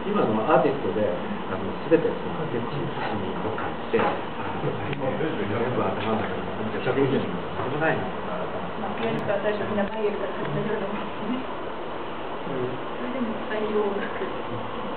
今のアーティストで全てその手にとかって全部頭の中にぐちゃぐちゃになってもないなとか。 ピアニストは最初に名前入れたら始めるのもね。それでも採用なく。